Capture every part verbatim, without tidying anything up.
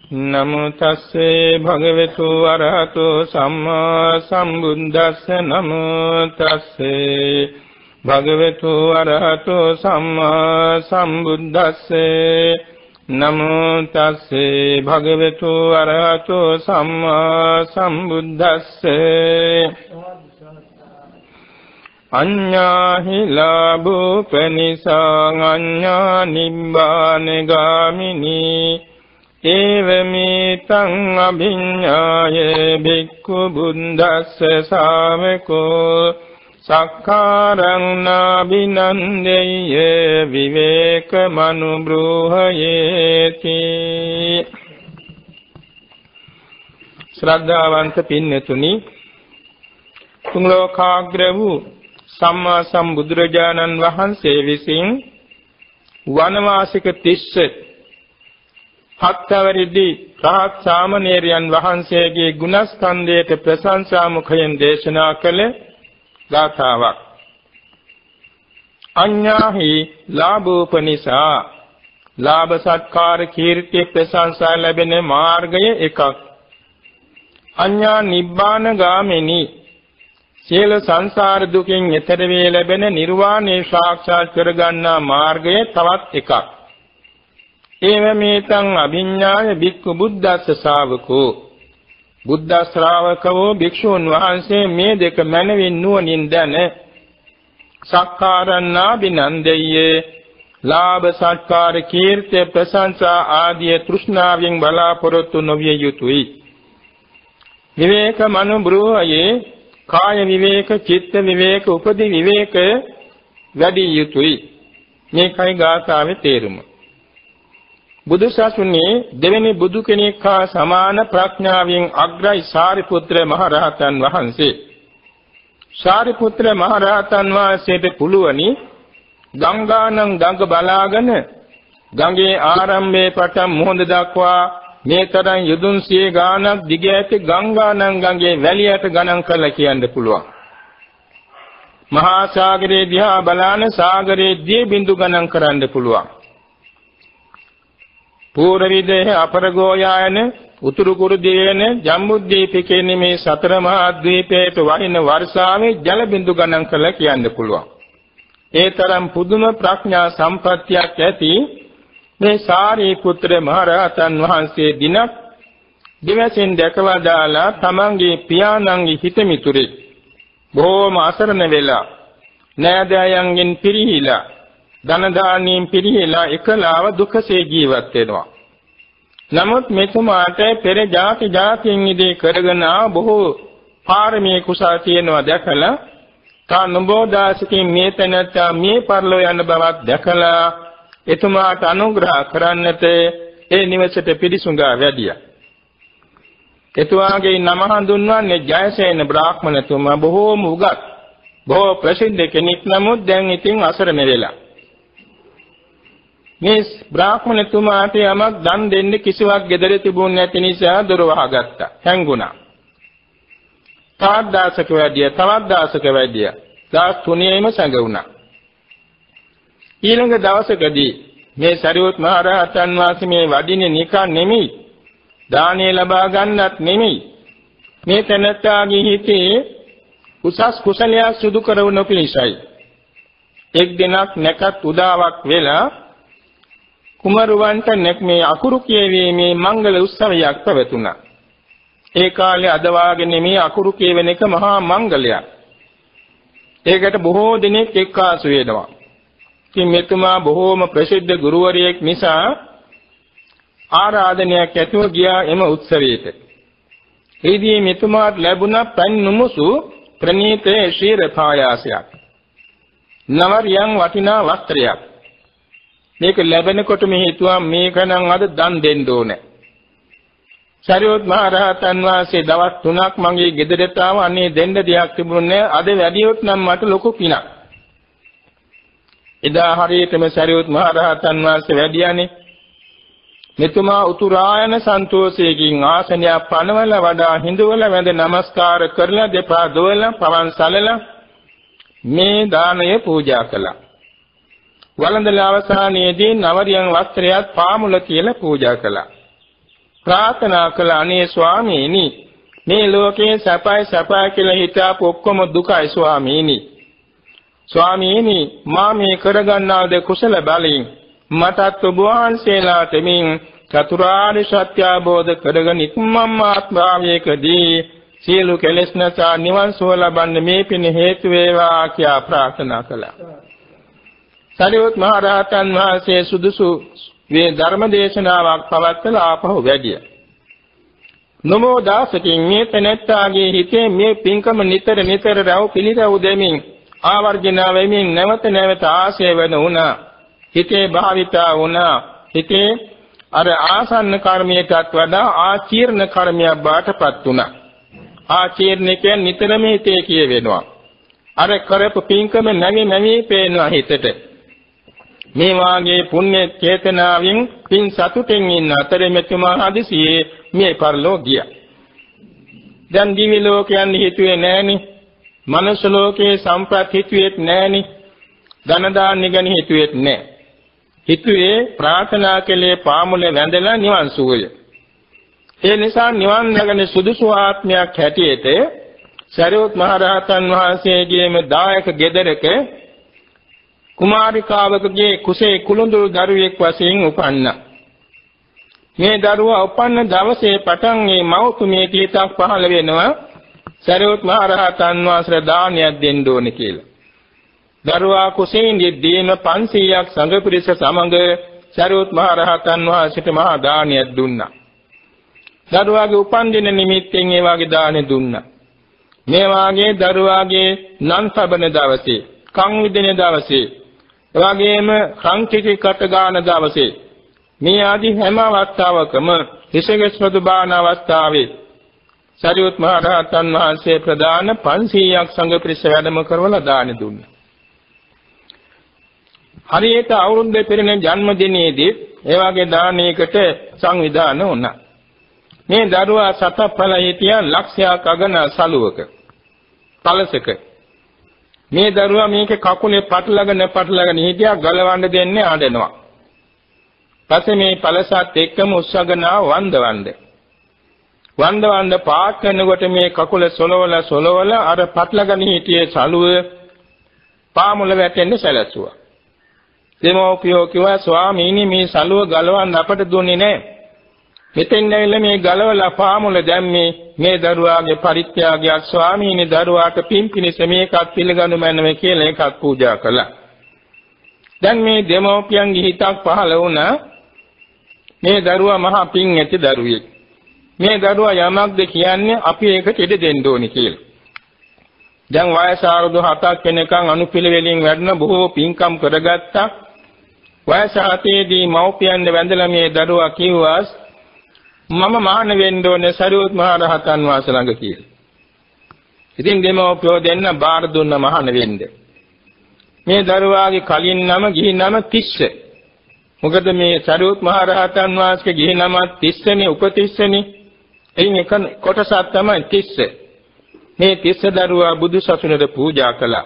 නමෝ තස්සේ භගවතු අරහතෝ සම්මා සම්බුද්දස්ස නමෝ තස්සේ භගවතු අරහතෝ සම්මා සම්බුද්දස්සේ නමෝ තස්සේ භගවතු අරහතෝ සම්මා සම්බුද්දස්සේ අඤ්ඤාහි ලාභෝ පනිසං අඤ්ඤා නිබ්බාන ගාමිනී ඒවමේතං අභිඤ්ඤාය භික්ඛු බුද්දස්ස ශාවකෝ සක්කාරං නාබිනන්දේය විවේක මනුබ්‍රූහයේති. ශ්‍රද්ධාවන්ත පින්නතුනි, තුන් ලෝකාග්‍ර වූ සම්මා සම්බුදුරජාණන් වහන්සේ විසින් වනවාසික තිස්ස හත්වැනි රහත් සාමණේරයන් වහන්සේගේ ගුණස්කන්ධයට ප්‍රශංසා මුඛයෙන් දේශනා කළ ගාථාවක්. අඤ්ඤාහි ලාභෝපනිසා, ලාභ සත්කාර කීර්ති ප්‍රශංසා ලැබෙන මාර්ගය එකක්. අඤ්ඤා නිබ්බාන ගාමිනී, සියලු සංසාර දුකින් එතර වේ ලැබෙන නිර්වාණය සාක්ෂාත් කරගන්නා මාර්ගය තවත් එකක්. ඒවමේතං අභිඤ්ඤාය භික්ඛු බුද්දස්ස ශාවකෝ, බුද්ධ ශ්‍රාවකවෝ භික්ෂුන් වහන්සේ මේ දෙක මනවින් නුවණින් දැන සක්කාරණාබිනන්දයේ ලාභ සත්කාර කීර්ති ප්‍රශංසා ආදී තෘෂ්ණාවෙන් බලාපොරොත්තු නොවිය යුතුයි. විවේක මනුබ්‍රූහයේ කාය විවේක, චිත්ත විවේක, උපදි විවේක වැඩි යුතුයි. මේකයි ගාථාවේ තේරුම. බුදු සසුනේ දෙවෙනි බුදු කෙනෙක් හා සමාන ප්‍රඥාවෙන් අග්‍රයි සාරිපුත්‍ර මහ රහතන් වහන්සේ. සාරිපුත්‍ර මහ රහතන් වහන්සේට පුළුවනි ගංගානම් ගඟ බලාගෙන ගඟේ ආරම්භයේ පටන් මුහුද දක්වා මේ තරම් යදුන් සිය ගානක් දිග ඇති ගංගානම් ගඟේ වැලියට ගණන් කරලා කියන්න පුළුවන්. මහා සාගරයේ දිහා බලාන සාගරයේ දී බිඳු ගණන් කරන්න පුළුවන්. පූර්ව විදේහ අපරගෝයායන උතුරු කුරු දිවයින ජම්බුද්දීපිකේ මේ සතර මහා ද්වීපයට වහින වර්ෂාවේ ජල බිඳු ගණන් කරලා කියන්න පුළුවන්. ඒ තරම් පුදුම ප්‍රඥා සම්පත්තියක් ඇති මේ සාරිපුත්‍ර මහ රහතන් වහන්සේ දිනක් දිවසින් දැකවදාලා තමන්ගේ පියාණන්ගේ හිතමිතුරේ බොහෝම අසරණ වෙලා නෑදෑයන්ගෙන් පිරිහිලා ධන දානියෙන් පිරිහිලා එකලාව දුකසේ ජීවත් වෙනවා. නමුත් මෙතුමාට පෙර ජාති ජාතියින් ඉදී කරගෙන ආ බොහෝ පාරමී කුසල් තියෙනවා දැකලා තා නබෝදාසකින් මේ තැනත්තා මේ පරලෝ යන බවක් දැකලා එතුමාට අනුග්‍රහ කරන්නට ඒ නිවසට පිරිසුඟා වැඩියා. එතුමාගේ නම හඳුන්වන්නේ ජයසේන බ්‍රාහ්මණතුමා. බොහෝම උගත්, බොහෝ ප්‍රසිද්ධ කෙනෙක්. නමුත් දැන් ඉතින් අසරණ වෙලා. මේ බ්‍රාහ්මණතුමාට යමක් දන් දෙන්න කිසිවක් ගෙදර තිබුණ නැති නිසා දොර වහගත්තා. හැංගුණා. තවත් දාසක වැඩිය, තවත් දාසක වැඩිය. දවස් තුනේම සැඟවුණා. ඊළඟ දවසකදී මේ සරියොත් මහ රහතන් වහන්සේ මේ වඩින්නේ නිකන් නෙමෙයි, දානය ලබා ගන්නත් නෙමෙයි. මේ තැනැත්තාගේ හිතේ උසස් කුසලයක් සිදු කරවන පිණිසයි. එක් දිනක් නැකත් උදාවක් වෙලා කුමරුවන්ට නැක් මේ අකුරු කියවීමේ මංගල උත්සවයක් පැවතුණා. ඒ කාලේ අද වාගේ නෙමේ අකුරු කියවෙන එක මහා මංගලයක්. ඒකට බොහෝ දිනෙක එක්කාසු වෙනවා. ඉතින් මෙතුමා බොහෝම ප්‍රසිද්ධ ගුරුවරයෙක් නිසා ආරාධනයක් ඇතුව ගියා එම උත්සවයට. එෙහිදී මෙතුමාට ලැබුණා පන් නුමුසු ප්‍රණීත ශීර පායාසයක්. නවරියන් වටිනා වස්ත්‍රයක්. මේක ලැබෙනකොට මේ හිතුවා මේක නම් අද දන් දෙන්න ඕනේ. සරියොත් මහ රහතන් වහන්සේ දවස් තුනක් මගේ ගෙදරට ආව. අනේ දෙන්න දෙයක් තිබුණේ නැහැ. අද වැඩියොත් නම් මට ලොකු පිනක්. එදා හරියටම සරියොත් මහ රහතන් වහන්සේ වැඩියානේ. මෙතුමා උතුරායන සන්තෝෂයෙන් ආසනයක් පනවල වඩා හිඳවල වැඳ නමස්කාර කරලා දෙපා දොවලා පවන් සලලා මේ දානය පූජා කළා. වළඳලා අවසානයේදී නවරියන් වස්ත්‍රයත් පාමුල කියලා පූජා කළා. ප්‍රාර්ථනා කළ අනේ ස්වාමීනි මේ ලෝකේ සැපයි සැපයි කියලා හිතාපු ඔක්කොම දුකයි ස්වාමීනි. ස්වාමීනි මා මේ කරගන්නා ද කුසල බලයෙන් මටත් ඔබ වහන්සේලාට මින් චතුරාර්ය සත්‍ය අවබෝධ කරගෙන ඉක්මම් ආත්මාවයකදී සියලු කෙලෙස් නැසා නිවන් සුව ලබන්න මේ පින හේතු වේවා කියා ප්‍රාර්ථනා කළා. සරියුත් මහ රහතන් වහන්සේ සුදුසු මේ ධර්ම දේශනාවක් පවත්වලා ආපහු වැඩියා. නමෝ දාසකින් මේ තැනැත්තාගේ හිතේ මේ පින්කම නිතර නිතර රැව් පිළිරැව් දෙමින් ආවර්ජන වෙමින් නැවත නැවත ආශය වෙන උනා. හිතේ භාවිතා වුණා. හිතේ අර ආසන්න කර්මයටත් වඩා ආචීර්ණ කර්මයක් බාටපත් වුණා. ආචීර්ණ කියන්නේ නිතරම හිතේ කියවෙනවා. අර කරපු පින්කම නැවි නැවි පේනවා හිතට. මේ වාගේ පුණ්‍ය චේතනාවෙන් පින් සතුටෙන් ඉන්න අතරේ මෙතුමා හදිසියේ මේ පරලෝ ගියා. දැන් දිවි ලෝකයන් හිතුවේ නෑනේ. මනුස්ස ලෝකේ සම්ප්‍රත් හිතුවේත් නෑනේ. ධන දාන්නේ ගැන හිතුවේත් නෑ. හිතුවේ ප්‍රාර්ථනා කළේ පාමුල වැඳලා නිවන් සුවය. ඒ නිසා නිවන් ළඟන සුදුසු ආත්මයක් හැටියට සරියුත් මහ රහතන් වහන්සේගේම දායක ගෙදරක කුමාරිකාවකගේ කුසේ කුළුඳුරු දරුවෙක් වශයෙන් උපන්නා. මේ දරුවා උපන්න දවසේ පටන් මේ මව්තුමියට හිතක් පහළ වෙනවා සරියුත් මහ රහතන් වහන්සේ දානයක් දෙන්න ඕනේ කියලා. දරුවා කුසෙන් දෙදීම පන්සීයක් සංඝ පිරිස සමග සරියුත් මහ රහතන් වහන්සේට මහා දානයක් දුන්නා. දරුවාගේ උපන්දින නිමිත්තෙන් ඒ වාගේ දානෙ දුන්නා. මේ වාගේ දරුවාගේ නම් සබන දවසේ, කන් විදින දවසේ, එවාගෙම කන් කිකි කට ගාන දවසේ මේ ආදී හැම අවස්ථාවකම හිසගෙස්වදු බාන අවස්ථාවේ සරියුත් මහ රහතන් වහන්සේ ප්‍රදාන පන්සීයක් සංඝ පිරිස වැඩම කරවලා දානෙ දුන්නා. හරියට අවුරුද්දේ පෙරණ ජන්මදිනයේදී ඒ වාගේ දානයකට සංවිධානය වුණා. මේ දරුවා සතප්පල හිටියා ලක්ෂයක් අගන සලුවක පළසක. මේ දරුවා මේකේ කකුලේ පටලගෙන පටලගෙන හිටියා ගලවන්න දෙන්නේ ආඩනවා. පස්සේ මේ පළසත් එක්කම උස්සගෙන වන්දවන්න. වන්දවන්න පාක් කරනකොට මේ කකුල සොලවල සොලවල අර පටලගෙන හිටියේ සලුව පාමුල වැටෙන්න සැලසුවා. දෙමෝපියෝ කිව්වා ස්වාමීනි මේ සලුව ගලවන්න අපට දුන්නේ නැහැ. මෙතෙන් ඇවිල්ලා මේ ගලවලා පාමුල දැම්මේ මේ දරුවාගේ පරිත්‍යාගයක් ස්වාමීනි දරුවාට පින්පිනිස මේකත් පිළිගනු මැනව කියලා එකක් පූජා කළා. දැන් මේ දෙමෝපියන්ගේ හිතක් පහළ වුණා මේ දරුවා මහා පින් ඇති දරුවෙක්. මේ දරුවා යමක්ද කියන්නේ අපි ඒකට ඉඩ දෙන්න ඕනි කියලා. දැන් වයස අවුරුදු හතක් වෙනකන් අනුපිළිවෙලින් වැඩන බොහෝ පින්කම් කරගත්තා. වයස හතේදී මව්පියන් වැඳලා මේ දරුවා කිව්වා මම මහාන වෙන්න ඕනේ සරියුත් මහ රහතන් වහන්සේ ළඟ කියලා. ඉතින් දෙමව්පියෝ දෙන්න බාර දුන්න මහාන වෙන්න. මේ දරුවාගේ කලින් නම ගිහි නම තිස්ස. මොකද මේ සරියුත් මහ රහතන් වහන්සේගේ ගිහි නම තිස්සනේ උපතිස්සනේ. එයින් එක කොටසක් තමයි තිස්ස. මේ තිස්ස දරුවා බුදු සසුනට පූජා කළා.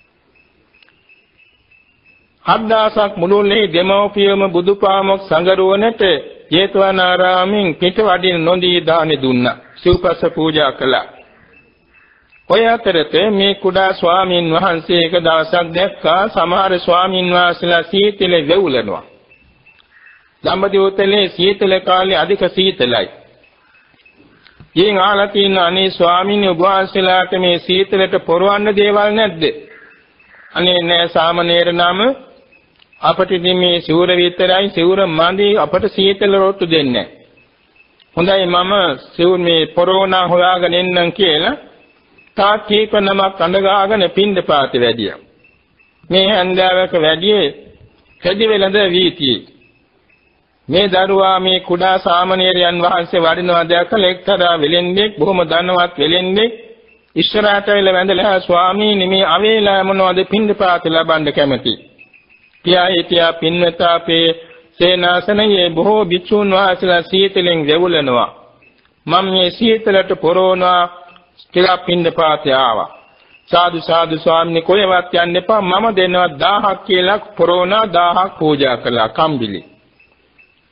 හත්දාසක් මුළුල්ලේ දෙමව්පියම බුදුපාමොක් සංගරුවනට ජේතවනාරාමෙන් පිට වඩින නොදී දානෙ දුන්නා. සිව්පස්ස පූජා කළා. ඔය අතරතේ මේ කුඩා ස්වාමින් වහන්සේ එක දවසක් දැක්කා සමහර ස්වාමින් වහන්සේලා සීතලේ වෙවුලනවා. දඹදිව උතලේ සීතල කාලේ අධික සීතලයි. ඊන් ආලා තියෙන අනේ ස්වාමීන් වහන්සේලාට මේ සීතලට පොරවන්න දේවල් නැද්ද? අනේ නෑ සාමණේර නම අපට ඉතින් මේ සිවුර විතරයි සිවුර මදි අපට සීතල රොට්ටු දෙන්නේ නැහැ. හොඳයි මම සිවුර මේ පොරෝනා හොයාගෙන එන්නම් කියලා තා කීප නමක් අඳගාගෙන පින්දපාතේ වැඩියා. මේ හන්දාවක වැඩියේ කැදි වෙලඳ වීතියේ. මේ දරුවා මේ කුඩා සාමණේරයන් වහන්සේ වඩිනවා දැකලා එක්තරා වෙලෙන්දෙක් බොහොම ධනවත් වෙලෙන්දෙක් ඉස්සරහට වෙල වැඳලා ස්වාමීනි මේ අවේලා මොනවද පින්දපාතේ ලබන්න කැමති? පියා හිටියා පින්වතාපේ සේනාසනයේ බොහෝ භික්ෂුන් වහන්සේලා සීතලෙන් වෙවුලනවා. මම මේ සීතලට පොරෝනා කියලා පින්දපාතේ ආවා. සාදු සාදු ස්වාමීනි කොහෙවත් යන්න එපා මම දෙනවා දහයක් කියලා පොරෝනා දහයක් පූජා කළා කම්බිලි.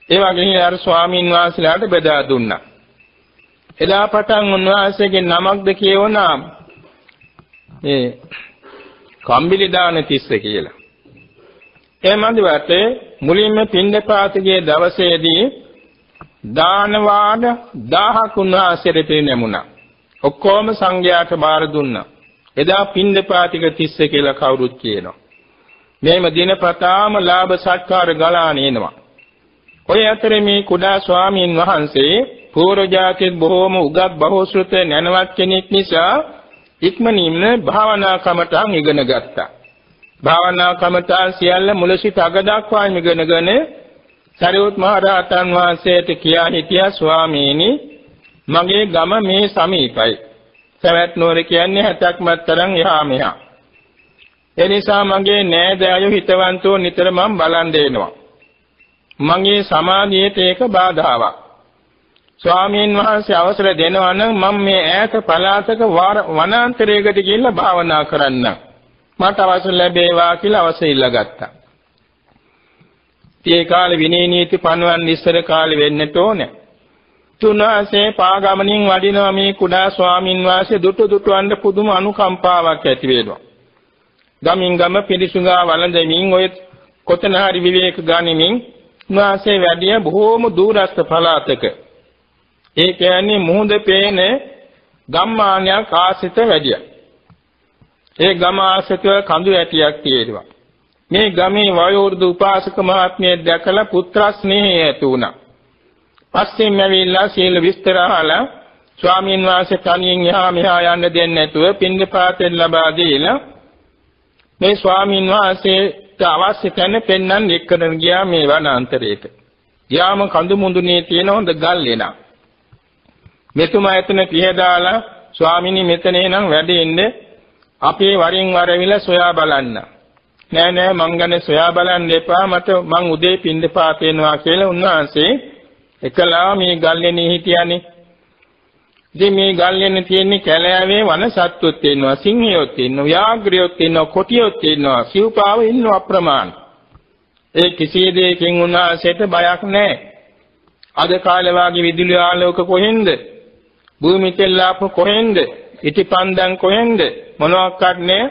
ඒ වගේ අර ස්වාමීන් වහන්සේලාට බෙදා දුන්නා. එදා පටන් උන්වහන්සේගේ නමක්ද කියවනා මේ කම්බිලි දාන තිස්ස කියලා. ඒ මන්දිවට මුලින්ම පින්දපාතගේ දවසේදී දාන වාඩ දහයක් උන්වහන්සේට පිරිනැමුණා. ඔක්කොම සංඝයාට බාර දුන්නා. එදා පින්දපාතික තිස්ස කියලා කවුරුත් කියනවා. මේම දිනපතාම ලාභ සත්කාර ගලාන එනවා. ඔය අතරේ මේ කුඩා ස්වාමීන් වහන්සේ පූර්ව ජාතිත් බොහෝම උගත් බහුශ්‍රත නැනවත් කෙනෙක් නිසා ඉක්මනින්ම භාවනා කමඨං ඉගෙන ගත්තා. භාවනා කමඨං සියල්ල මුල සිට අග දක්වාම ඉගෙනගෙන සරියුත් මහ රහතන් වහන්සේට කියා හිටියා ස්වාමීනි මගේ ගම මේ සමීපයි. සවැත් නුවර කියන්නේ හැතක් මත්තරන් එහා මෙහා. ඒ නිසා මගේ නෑදෑයෝ හිතවන්තෝ නිතර මම බලන් දෙනවා. මගේ සමාධියට ඒක බාධාවක්. ස්වාමීන් වහන්සේ අවසර දෙනවා නම් මම මේ ඈත පළාතක වනාන්තරයකට ගිහිල්ලා භාවනා කරන්න. මට අවසර ලැබේවා කියලා අවසර ඉල්ලගත්තා. ඒ කාලේ විනය නීති පනවන්න ඉස්සර කාලේ වෙන්නට ඕනේ. තුන්වසේ පාගමනින් වඩිනවා මේ කුඩා ස්වාමීන් වහන්සේ දුටු දුටුවන්ට පුදුම අනුකම්පාවක් ඇති වෙනවා. ගමින් ගම පිරිසුඟා වළඳමින් ඔය කොතන හරි විවේක ගනිමින් උන්වහන්සේ වැඩිය බොහෝම දුරස්ත පළාතක. ඒ කියන්නේ මුහුද පේන ගම්මානයක් ආසිත වැඩිය. ඒ ගම ආසිතව කඳු ඇටියක් තියෙනවා. මේ ගමේ වයෝවෘද්ධ උපාසක මහත්මිය දැකලා පුත්‍ර ස්නේහය ඇති වුණා. පස්සේ මැවිලා සීල විස්තර අහලා ස්වාමීන් වහන්සේ තනියෙන් එහා මෙහා යන්න දෙන්නේ නැතුව පින්දපාතෙන් ලබා දීලා මේ ස්වාමීන් වහන්සේට අවශ්‍ය තැන පෙන්වන්න එක්කගෙන ගියා මේ වනාන්තරයට. යාම කඳු මුඳුනේ තියෙන හොඳ ගල් එනා. මෙතුමා එතන පිහදාලා ස්වාමීනි මෙතන එනම් වැඩ ඉන්නේ අපේ වරින් වර විල සොයා බලන්න. නෑ නෑ මං ගන්නේ සොයා බලන්න එපා මට මං උදේ පින්දපාත එනවා කියලා උන්වහන්සේ එකලා මේ ගල්ලෙනේ හිටියානේ. ඉතින් මේ ගල්ලෙනේ තියෙන්නේ කැලෑවේ වන සත්තුත් ඉන්නවා, සිංහයොත් ඉන්නවා, ව්‍යාග්‍රයොත් ඉන්නවා, කොටියොත් ඉන්නවා, සිව්පාව ඉන්නවා අප්‍රමාණ. ඒ කිසි දෙයකින් උන්වහන්සේට බයක් නැහැ. අද කාලේ වාගේ විදුලි ආලෝක කොහෙන්ද? භූමි තෙල්ලාප කොහෙන්ද? ඉටිපන්දන් කොහෙන්ද? මොනවාක්වත් නැහැ.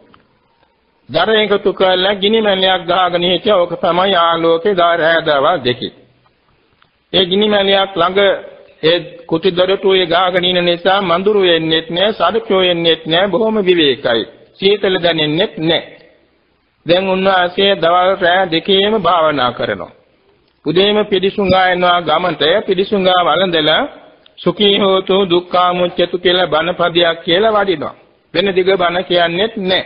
දර එකතු කරලා ගිනි මැලයක් ගහගෙන හිටියා. ඕක තමයි ආලෝකේ දාර හැදවල් දෙකේ. ඒ ගිනි මැලයක් ළඟ ඒ කුටි දොරටුවේ ගහගෙන ඉන්න නිසා මඳුරු එන්නේත් නැහැ, සඩකෝ එන්නේත් නැහැ, බොහොම විවේකයි. සීතල දැනෙන්නේත් නැහැ. දැන් උන්වහන්සේ දවල් රැ දෙකේම භාවනා කරනවා. උදේම පිළිසුඟා යනවා ගමන්ට පිළිසුඟා වළඳලා සුඛී හෝතු දුක්ඛාමුච්චතු කියලා බණපදයක් කියලා වඩිනවා. වෙන දිග බණ කියන්නේත් නැහැ.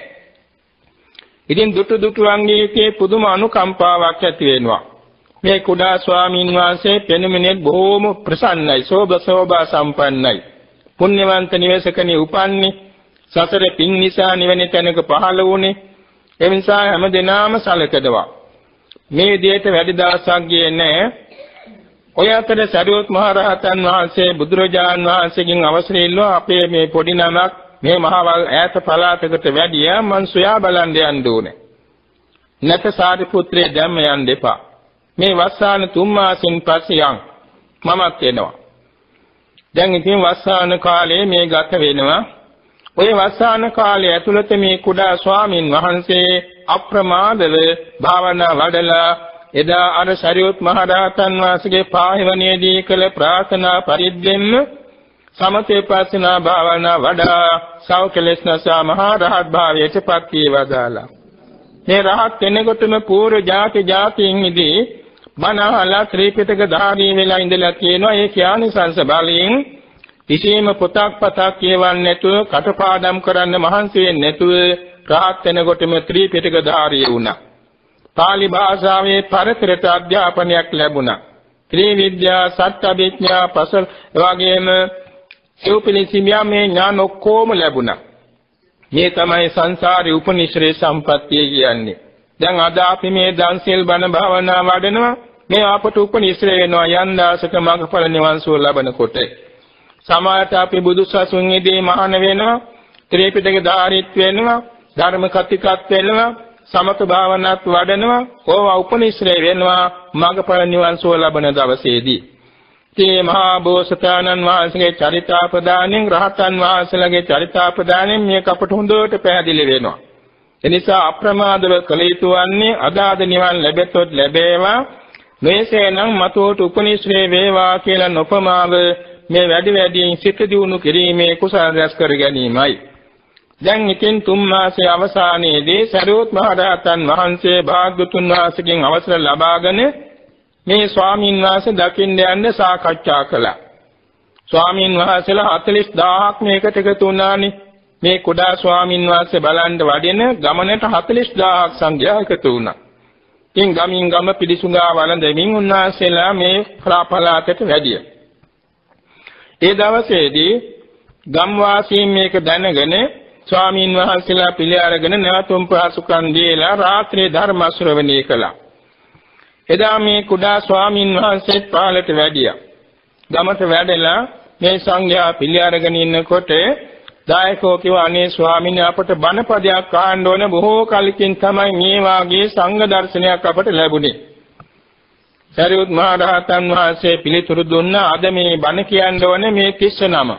ඉතින් දුටු දුටුවන්ගේ පුදුම අනුකම්පාවක් ඇති වෙනවා. මේ කුඩා ස්වාමීන් වහන්සේ පෙනුමනේ බොහෝම ප්‍රසන්නයි, සෝභ සෝභා සම්පන්නයි. පුණ්‍යවන්ත නිවසකනේ උපන්නේ. සසර පින් නිසා නිවන තැනක පහළ වුණේ. ඒ නිසා හැම දිනම සැලකදවා. මේ විදිහට වැඩි දවසක් ගියේ නැහැ. ඔය අතර සරියුත් මහ රහතන් වහන්සේ බුදුරජාන් වහන්සේගෙන් අවසර ඉල්ලුවා අපේ මේ පොඩි නමක් මේ මහවල් ඈත පළාතකට වැඩියා මං සොයා බලන්න යන්න ඕනේ. නැත සාරිපුත්‍රය දැම්ම යන්න එපා. මේ වස්සාන තුන් මාසෙන් පස්සේ යන් මමත් එනවා. දැන් ඉතින් වස්සාන කාලේ මේ ගත වෙනවා. ඔය වස්සාන කාලය ඇතුළත මේ කුඩා ස්වාමින් වහන්සේ අප්‍රමාදව භාවනා වඩලා එදා අර සරියුත් මහ රහතන් වහන්සේගේ පාහිවණේදී කළ ප්‍රාර්ථනා පරිද්දෙන්න සමතේ පස්සනා භාවනා වඩා සෞඛලස්නසා මහ රහත් භාවයට පත් වේවදාලා. මේ රහත් කෙනෙකුටම පූර්ව ජාති ජාතියින්දී මනහලා ත්‍රිපිටක ධාරී වෙලා ඉඳලා කියනවා ඒ ඥානසංස බලයෙන් කිසිම පොතක් පතක් කියවන්නේ නැතුව කටපාඩම් කරන්න මහන්සි වෙන්නේ නැතුව රහත් වෙනකොටම ත්‍රිපිටක ධාරී වුණා. පාලි භාෂාවේ පරතරට අධ්‍යාපනයක් ලැබුණා. ත්‍රිවිද්‍යා සත්‍යවිඥා පසල් වගේම සිව්පිලිසිමියා මේ ඥාන ඔක්කොම ලැබුණා. මේ තමයි සංසාරේ උපනිශ්‍රේ සම්පත්තිය කියන්නේ. දැන් අද අපි මේ දන්සිල් බණ භාවනා වඩනවා මේ අපට උපනිශ්‍රේ වෙනවා යන් දාසක මඟඵල නිවන් සුව ලබනකොට. සමාජයට අපි බුදුසසුන්ෙහිදී මහාන වෙනවා, ත්‍රිපිටක ධාරීත් වෙනවා, ධර්ම කතිකත් වෙනවා, සමත භාවනාත් වඩනවා, ඕවා උපනිශ්‍රේ වෙනවා මඟඵල නිවන් සුව ලබන දවසේදී. මේ මහා බෝසතාණන් වහන්සේගේ චරිතාපදානෙන් රහතන් වහන්සේලාගේ චරිතාපදානෙන් මේක අපට හොඳට පැහැදිලි වෙනවා. එනිසා අප්‍රමාදව කළ යුතු වන්නේ අදාද නිවන් ලැබෙතොත් ලැබේවා, මේසේනම් මතෝට උපනිශ්‍රේ වේවා කියලා නොපමාව මේ වැඩි වැඩියෙන් සිත දියුණු කිරීමේ කුසල රැස් කර ගැනීමයි. දැන් ඉතින් තුන් මාසයේ අවසානයේදී සරියුත් මහ රහතන් වහන්සේ භාග්‍යතුන් වහන්සේගෙන් අවසර ලබාගෙන මේ ස්වාමීන් වහන්සේ දකින්න යන්න සාකච්ඡා කළා. ස්වාමීන් වහන්සේලා හතළිස් දහසක් මේකට එකතු වුණානේ. මේ කුඩා ස්වාමීන් වහන්සේ බලන්න වඩින ගමනට හතළිස් දහසක් සංඝයා එකතු වුණා. ඉතින් ගමින් ගම පිළිසුඟා වළඳමින් උන්වහන්සේලා මේ පළාතට වැඩියා. ඒ දවසේදී ගම් වාසීන් මේක දැනගෙන ස්වාමීන් වහන්සේලා පිළි අරගෙන නැවතුම් පහසුකම් දීලා රාත්‍රියේ ධර්ම ශ්‍රවණය කළා. එදා මේ කුඩා ස්වාමීන් වහන්සේත් පහළට වැඩියා. ගමට වැඩලා මේ සංඝයා පිළි අරගෙන ඉන්නකොට දායකෝ කිව්වා අනේ ස්වාමීන් අපට බණපදයක් අහන්න ඕන, බොහෝ කලකින් තමයි මේ වාගේ සංඝ දර්ශනයක් අපට ලැබුණේ. සරියුත් මහ රහතන් වහන්සේ පිළිතුරු දුන්නා අද මේ බණ කියන්න ඕනේ මේ තිස්ස නම.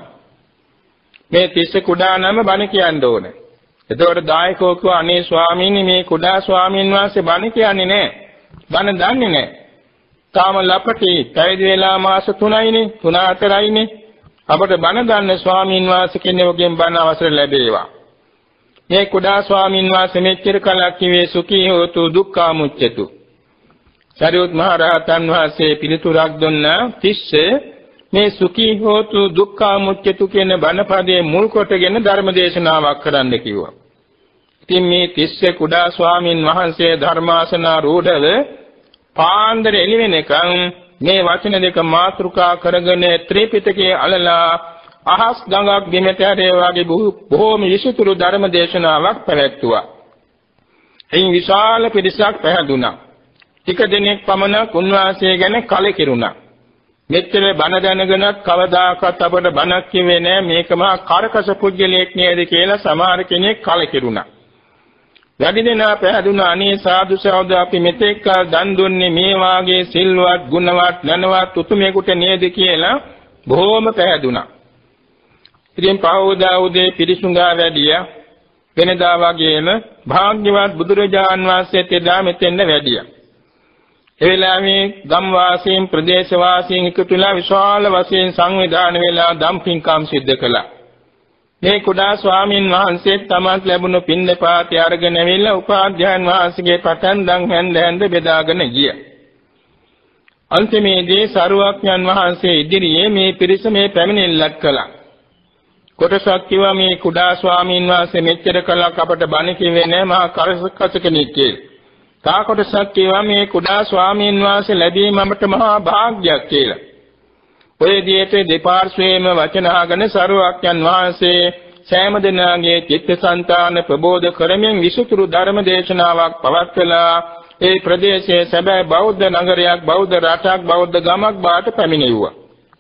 මේ තිස්ස කුඩා නම බණ කියන්න ඕනේ. එතකොට දායකෝ කිව්වා අනේ ස්වාමීන් මේ කුඩා ස්වාමීන් වහන්සේ බණ කියන්නේ නැහැ. බණ දන්නේ නැහැ. තාම ලපටි පැවිදි වෙලා මාස තුනයිනේ, තුන හතරයිනේ. අපට බණ දන්න ස්වාමීන් වහන්සේ කෙනෙකුගෙන් බණ අවසර ලැබේවා. මේ කුඩා ස්වාමීන් වහන්සේ මෙච්චර කලක් කිව්වේ සුඛී හෝතු දුක්ඛා මුච්චතු. සරියුත් මහ රහතන් වහන්සේ පිළිතුරක් දුන්නා තිස්ස මේ සුඛී හෝතු දුක්ඛා මුච්චතු කියන බණ පදයේ මුල් කොටගෙන ධර්ම දේශනාවක් කරන්න කිව්වා. ඉතින් මේ තිස්ස කුඩා ස්වාමීන් වහන්සේ ධර්මාසනා රූಢව පාන්දර එළි වෙනකන් මේ වචන දෙක මාතෘකා කරගෙන ත්‍රිපිටකයේ අලලා අහස් ගඟක් බිමට හැරේ වගේ බොහෝම විසුතුරු ධර්ම දේශනාවක් පැවැත්තුවා. එයින් විශාල පිරිසක් පැහැදුනා. ටික දිනක් පමණ උන්වහන්සේ ගැන කලකිරුණා. මෙච්චර බණ දැනගෙනත් කවදාකවත් අපට බණක් කිව්වේ නෑ, මේක මහා කරකස පුජ්‍යලයක් නේද කියලා සමහර කෙනෙක් කලකිරුණා. වැඩි දෙනා පැහැදුනා අනේ සාදු සහෝදර අපි මෙතෙක් කල දන් දුන්නේ මේ වාගේ සිල්වත් ගුණවත් ධනවත් උතුමෙකුට නේද කියලා බොහෝම පැහැදුනා. ඉතින් පහවදා උදේ පිරිසුඟා වැඩියා. වෙනදා වගේම භාග්‍යවත් බුදුරජාන් වහන්සේත් එදා මෙතෙන්ද වැඩියා. ඒ වෙලාවේ ගම් වාසීන් ප්‍රදේශ වාසීන් එකතුලා විශාල වශයෙන් සංවිධානය වෙලා දම් පින්කම් සිද්ධ කළා. මේ කුඩා ස්වාමීන් වහන්සේ තමත් ලැබුණු පින්දපාතය අරගෙන ඇවිල්ලා උපාධ්‍යයන් වහන්සේගේ පටන් දන් හැන්ද හැන්ද බෙදාගෙන ගියා. අන්තිමේදී සරුවක්ඥන් වහන්සේ ඉදිරියේ මේ පිරිස මේ පැමිණිල්ලක් කළා. කොටසක් කිව්වා මේ කුඩා ස්වාමීන් වහන්සේ මෙච්චර කලක් අපට බණ කිව්වේ නැහැ, මහා කරකස කෙනෙක් කියලා. තා කොටසක් කිව්වා මේ කුඩා ස්වාමීන් වහන්සේ ලැබීම අපට මහා භාග්‍යයක් කියලා. ඔය විදිහට දෙපාර්ශ්වයේම වචන අහගෙන සරුවක්ඥන් වහන්සේ සෑම දිනාගේ චිත්තසංතාන ප්‍රබෝධ කරමින් විසුතුරු ධර්ම දේශනාවක් පවත්වලා ඒ ප්‍රදේශයේ සැබෑ බෞද්ධ නගරයක්, බෞද්ධ රටක්, බෞද්ධ ගමක් බවට පැමිණෙව්වා.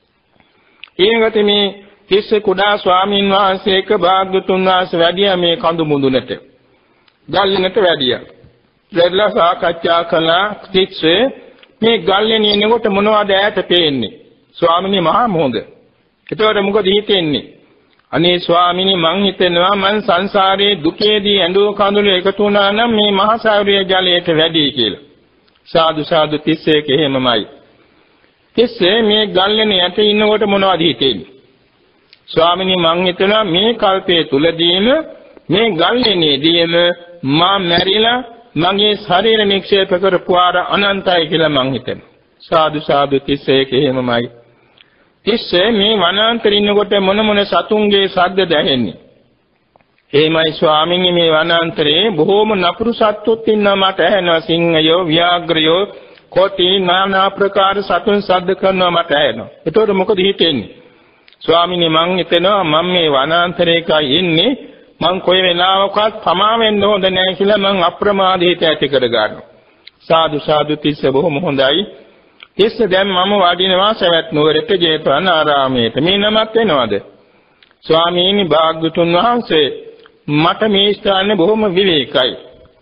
ඊළඟට මේ තිස්ස කුඩා ස්වාමීන් වහන්සේක භාග්‍යතුන් වහන්සේ වැඩියා මේ කඳු මුදුනට. ගල්ලෙනට වැඩියා. දෙල්ලා සාකච්ඡා කළා තිස්ස මේ ගල්ලෙන එනකොට මොනවද ඈත පේන්නේ? ස්වාමිනේ මහා මොහොඳ. ඒතකොට මොකද හිතෙන්නේ? අනේ ස්වාමිනේ මං හිතනවා මං සංසාරයේ දුකේදී ඇඬු කඳුළු එකතු වුණා නම් මේ මහා සාගරයේ ජලයට වැඩි කියලා. සාදු සාදු තිස්සේක එහෙමමයි. තිස්සේ මේ ගල්ලෙන යට ඉන්නකොට මොනවද හිතෙන්නේ? ස්වාමිනේ මං හිතනවා මේ කල්පයේ තුලදීම මේ ගල්ලෙනේදීම මා මැරිලා මගේ ශරීර නික්ෂේප කරපු ආර අනන්තයි කියලා මං හිතනවා. සාදු සාදු තිස්සේක එහෙමමයි. තිස්සේ මේ වනාන්තරේ ඉන්නකොට මොන මොන සතුන්ගේ ශබ්ද ඇහෙන්නේ? එහෙමයි ස්වාමීනි මේ වනාන්තරේ බොහෝම නපුරු සත්තුත් ඉන්නවා මට ඇහෙනවා. සිංහයෝ, ව්‍යාග්‍රයෝ, කොටි নানা ආකාර සතුන් ශබ්ද කරනවා මට ඇහෙනවා. ඒතකොට මොකද හිතෙන්නේ? ස්වාමීනි මං හිතනවා මම මේ වනාන්තරේකයි ඉන්නේ. මං කොයි වෙලාවකවත් පමා වෙන්න හොඳ නැහැ කියලා මං අප්‍රමාද හිත ඇති කර ගන්නවා. සාදු සාදු තිස්ස බොහොම හොඳයි. තිස්ස දැන් මම වඩිනවා සවැත් නුවරට ජේතවනාරාමයට. මේ නමක් වෙනවද? ස්වාමීනි භාග්‍යතුන් වහන්සේ මට මේ ස්ථානේ බොහොම විවේකයි.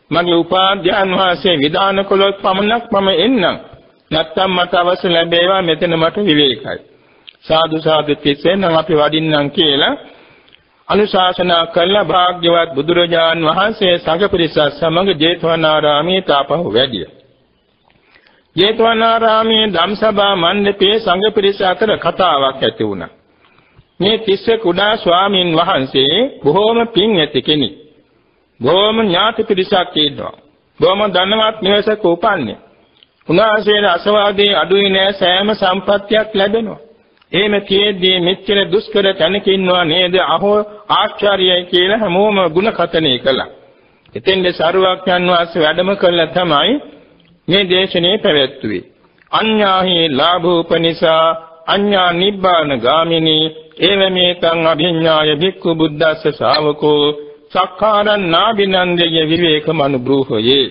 මගේ උපාධ්‍යයන් වහන්සේ විධාන කළොත් පමණක් මම එන්නම්. නැත්තම් මට අවශ්‍ය ලැබේවා මෙතන මට විවේකයි. සාදු සාදු කිසෙන් අපි වඩින්නම් කියලා අනුශාසනා කළ භාග්‍යවත් බුදුරජාන් වහන්සේ සංඝ පිරිස සමග ජේතවනාරාමයේ තාපහු වැඩියා. ජේතවනාරාමයේ ධම්සභා මණ්ඩපයේ සංඝ පිරිස අතර කතාවක් ඇති වුණා. මේ තිස්ස කුඩා ස්වාමීන් වහන්සේ බොහෝම පින් ඇති කෙනෙක්. බොහෝම ඥාති පිරිසක් ඉන්නවා. බොහෝම ධනවත් නිවසක උපන්නේ. උන්වහන්සේට අසවාදී අඩුයි නෑ සෑම සම්පත්තියක් ලැබෙනවා. එහෙම කියෙද්දී මෙච්චර දුෂ්කර තැනක ඉන්නවා නේද අහෝ ආශ්චර්යයි කියලා හැමෝම ಗುಣ කතනේ කළා. එතෙන්ද සරුවක්යන් වහන්සේ වැඩම කළා තමයි මේ දේශනේ පැවැත්වුවේ. අඤ්ඤාහි ලාභෝපනිසා අඤ්ඤා නිබ්බාන ගාමිනී එවමේතං අභිඤ්ඤාය භික්ඛු බුද්දස්ස ශාවකෝ සක්කාරං නාබිනන්දය විවේකමනුබ්‍රූහයේ.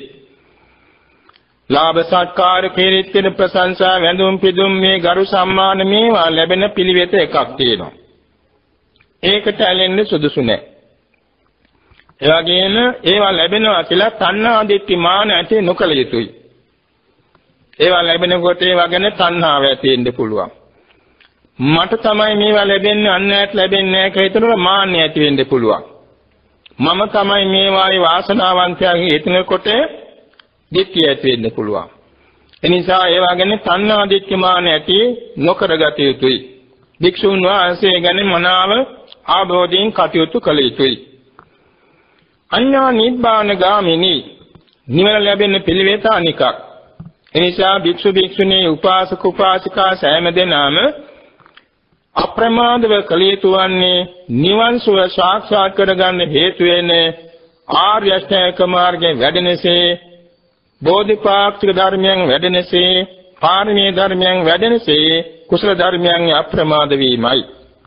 ලාභ සත්කාර කීර්තින ප්‍රශංසා වැඳුම් පිදුම් මේ ගරු සම්මාන මේවා ලැබෙන පිළිවෙත එකක් තියෙනවා. ඒකට ඇලෙන්න සුදුසු නැහැ. ඒ වගේම ඒවා ලැබෙනවා කියලා තණ්හා දිට්ඨි මාන ඇති නොකළ යුතුයි. ඒවා ලැබෙනකොට ඒවා ගැන තණ්හාව ඇති වෙන්න පුළුවන්. මට තමයි මේවා ලැබෙන්නේ අන්නයට ලැබෙන්නේ නැහැ කියලා හිතනකොට මාන්නය ඇති වෙන්න පුළුවන්. මම තමයි මේවායි වාසනාවන්තයාගේ හිතනකොට දිට්ඨිය ඇති වෙන්න පුළුවන්. එනිසා ඒවා ගැන තණ්හා දිට්ඨි මාන ඇති නොකරගත යුතුයි. භික්ෂුන් වහන්සේ ගැන මනාව ආභෝධයෙන් කටයුතු කළ යුතුයි. අඤ්ඤා නිබ්බාන ගාමිනී නිවන ලැබෙන පිළිවෙත අනිකක්. එනිසා භික්ෂු භික්ෂුණී උපාසක උපාසිකා සෑම දෙනාම අප්‍රමාදව කළ යුතු වන්නේ නිවන් සුව සාක්ෂාත් කරගන්න හේතු වෙන ආර්ය අෂ්ටාංග මාර්ගයේ වැඩෙනසේ බෝධිපාක්ෂික ධර්මයන් වැඩෙනසේ පාරමී ධර්මයන් වැඩෙනසේ කුසල ධර්මයන් අප්‍රමාද වීමයි.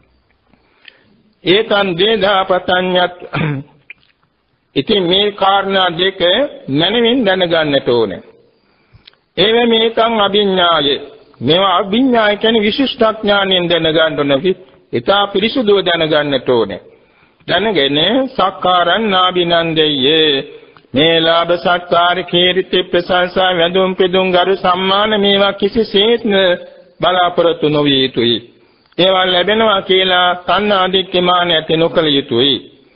ඒතන් දේදාපතඤ්ඤත් ඉතින් මේ කාරණා දෙක මනමින් දැනගන්නට ඕනේ. ඒව මේකං අභිඥාය මේවා අභිඥාය කියන්නේ විශිෂ්ට ඥාණයෙන් දැනගන්න ඕනේ. ඊටා පිරිසුදුව දැනගන්නට ඕනේ. දැනගෙන සක්කාරං නාබිනන්දයේ මේ ලාභ සත්කාර කීර්ති ප්‍රශංසා වැඳුම් පිදුම් ගරු සම්මාන මේවා කිසිසේත් බලාපොරොත්තු නොවිය යුතුයි. ඒවා ලැබෙනවා කියලා තණ්හා දිට්ඨි මාන ඇති නොකළ යුතුයි.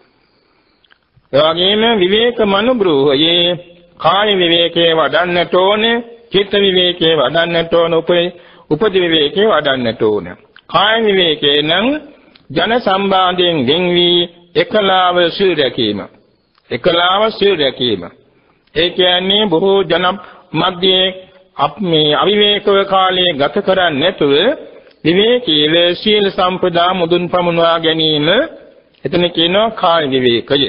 එවැගේම විවේක මනුබ්‍රූහයේ කාය විවේකේ වඩන්නට ඕනේ, චිත්ත විවේකේ වඩන්නට ඕනේ, උපදි විවේකේ වඩන්නට ඕනේ. කාය විවේකේ නම් ජන සම්බන්ධයෙන් වෙන්වි එකලාව සිල් රැකීම. එකලාව සිල් රැකීම. ඒ කියන්නේ බොහෝ ජන මැදයේ අපේ අවිවේකව කාලයේ ගත කරන්නේ නැතුව විවේකීව සීල සම්පදා මුදුන් පමුණවා ගැනීම එතන කියනවා කාය විවේකය.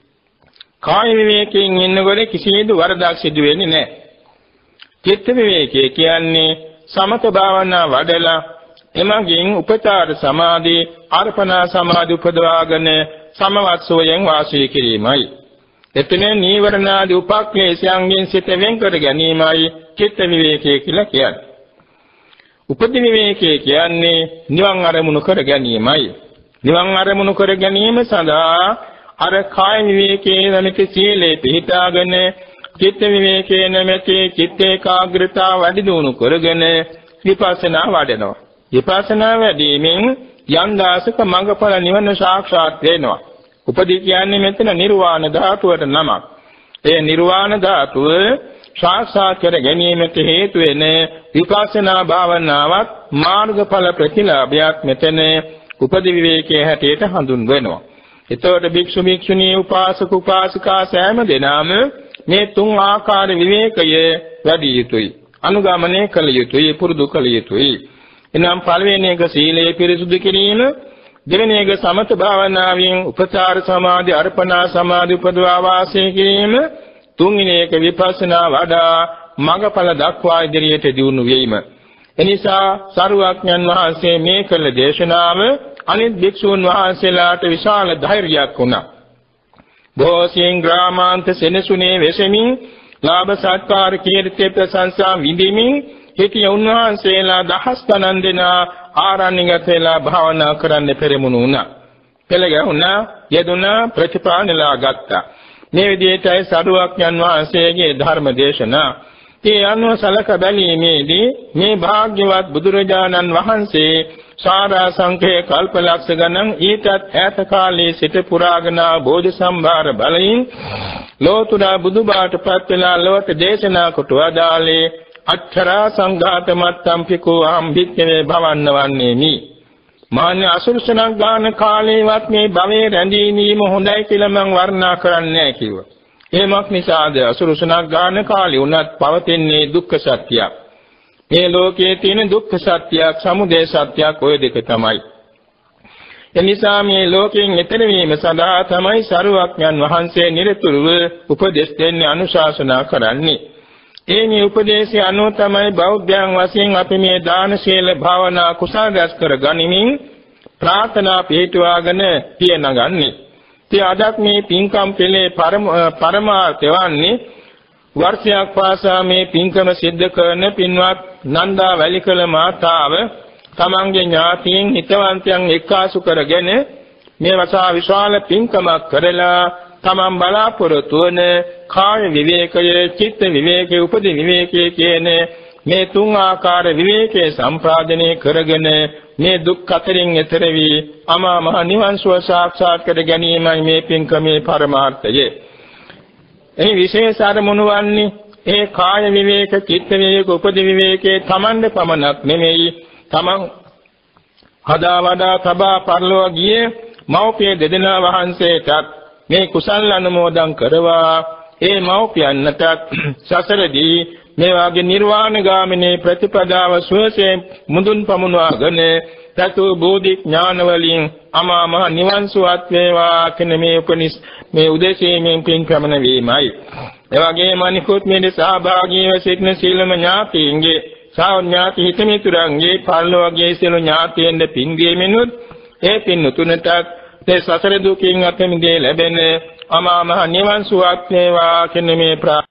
කාය විවේකයෙන් ඉන්නකොට කිසිදු වරදක් සිදු වෙන්නේ නැහැ. චිත්ත විවේකයේ කියන්නේ සමත භාවනා වඩලා එමගින් උපචාර සමාධි අර්පණා සමාධි උපදවාගෙන සමවත්සෝයෙන් වාසය කිරීමයි. එතන නීවරණාදී උපක්ලේශයන්ගෙන් සිත වෙන් කර ගැනීමයි චිත්ත විවේකයේ කියලා කියන්නේ. උපදි විවේකයේ කියන්නේ නිවන් අරමුණු කර ගැනීමයි. නිවන් අරමුණු කර ගැනීම සඳහා අර කාය විවේකයේ නැමැති සීලේ පිහිටාගෙන චිත්ත විවේකයේ නැමැති චිත්ත ඒකාග්‍රතාව වැඩි දියුණු කරගෙන විපස්සනා වඩනවා. විපස්සනා වැඩීමෙන් යම් දාසක මඟඵල නිවන සාක්ෂාත් වෙනවා. උපදී කියන්නේ මෙතන නිර්වාණ ධාතුවට නමක්. ඒ නිර්වාණ ධාතුව සාක්ෂාත් කර ගැනීමට හේතු වෙන විපස්සනා භාවනාවත් මාර්ගඵල ප්‍රතිලාභයක් මෙතන උපදී විවේකයේ හැටියට හඳුන්වනවා. එතකොට භික්ෂු භික්ෂුණී උපාසක උපාසිකා සෑම දෙනාම මේ තුන් ආකාර විවේකය වැඩි යුතුයි. අනුගමනය කළ යුතුයි, පුරුදු කළ යුතුයි. එනම් පළවෙනි එක සීලය පිරිසුදු කිරීම, දෙවෙනි එක සමත භාවනාවෙන් උපචාර සමාධි අර්පණා සමාධි උපදවා වාසය කිරීම, තුන්වෙනි එක විපස්සනා වඩා මඟඵල දක්වා ඉදිරියට දියුණු වීම. එනිසා සරුවඥන් වහන්සේ මේ කළ දේශනාව අනිත් භික්ෂූන් වහන්සේලාට විශාල ධෛර්යයක් වුණා. බෝසෙන් ග්‍රාමාන්ත සෙනසුනේ වෙසෙමින් ලාභ සත්කාර කීර්ති ප්‍රශංසා විඳිමින් හිටිය උන්වහන්සේලා දහස් ගණන් දෙනා ආරණ්‍යගත වෙලා භාවනා කරන්න පෙරමුණු වුණා. පෙළ ගැහුණා, යෙදුණා, ප්‍රතිපානලා ගත්තා. මේ විදිහටයි සරුවක්ඥන් වහන්සේගේ ධර්ම දේශනා. ඒ අනුව සලක බැලීමේදී මේ භාග්‍යවත් බුදුරජාණන් වහන්සේ සාරාංශකේ කල්පලක්ෂ ගණන් ඊටත් ඈත කාලයේ සිට පුරාගෙන බෝධි සම්භාර බලයෙන් ලෝතුරා බුදුබාට පත් වෙලා ලොවට දේශනා කොට වදාළේ අච්චරා සංඝාත මත්තම් පිකෝ අම්භික්කවේ භවන්න වන්නේමි. මාන්‍ය අසුරසනක් ගාන කාලේවත් මේ භවයේ රැඳීම හොඳයි කියලා මම වර්ණනා කරන්නේ නැහැ කිව්වා. එහෙමක් නිසාද අසුරසනක් ගාන කාලේ උනත් පවතින්නේ දුක්ඛ සත්‍යයක්. මේ ලෝකයේ තියෙන දුක්ඛ සත්‍යයක්, සමුදය සත්‍යයක් ඔය දෙක තමයි. එනිසා මේ ලෝකයෙන් ඈතර වීම සඳහා තමයි සරුවක්ඥන් වහන්සේ නිරතුරුව උපදෙස් දෙන්නේ, අනුශාසනා කරන්නේ. ඒ මේ උපදේශය අනුව තමයි බෞද්ධයන් වශයෙන් අපි මේ දාන සීල භාවනා කුසල රැස් කර ගනිමින් ප්‍රාර්ථනා පිටුවාගෙන පියනගන්නේ. ඒ අදක් මේ පින්කම් පෙළේ පරමාර්ථය වන්නේ වර්ෂයක් පාසා මේ පින්කම සිද්ධ කරන පින්වත් නන්දා වැලිකල මාතාව තමන්ගේ ඥාතීන් හිතවන්තයන් එක්කාසු කරගෙන මේ වසා විශාල පින්කමක් කරලා තමන් බලාපොරොත්තු වන කාය විවේකය, චිත්ත විවේකය, උපදි විවේකය කියන මේ තුන් ආකාර විවේකයේ සම්පාදනය කරගෙන මේ දුක් අතරින් එතර වී අමා මහ නිවන් සුව සාක්ෂාත් කර ගැනීමයි මේ පින්කමේ පරමාර්ථය. එහි විශේෂ අරමුණු වන්නේ ඒ කාය විවේක, චිත්ත විවේක, උපදි විවේකයේ තමන්ද පමණක් නෙමෙයි, තමන් හදා වඩා තබා පරලොව ගියේ මෞපිය දෙදෙනා වහන්සේටත් මේ කුසල් අනුමෝදන් කරවා ඒ මෞපියන්ටත් සසරදී මේ වාගේ නිර්වාණ ගාමිනී ප්‍රතිපදාව සුවසේ මුදුන් පමුණවාගෙන තතු බෝධි ඥාන වලින් අමා මහ නිවන් සුවත් වේවා කියන මේ උපනිස් මේ උදේශීමෙන් පින් ප්‍රමණ වීමයි. එවැගේම අනිකුත් මේ සහභාගීව සිටින සීලම ඥාතීන්ගේ සාඥාති හිතමිතුරන්ගේ පල්ලෝගේ සියලු ඥාතීන්ද පින් දීමෙනුත් ඒ පින් උතුණටත් ඒ සසර දුකින් අත මිදේ ලැබෙන අමා මහ නිවන් සුවත් වේවා කියන මේ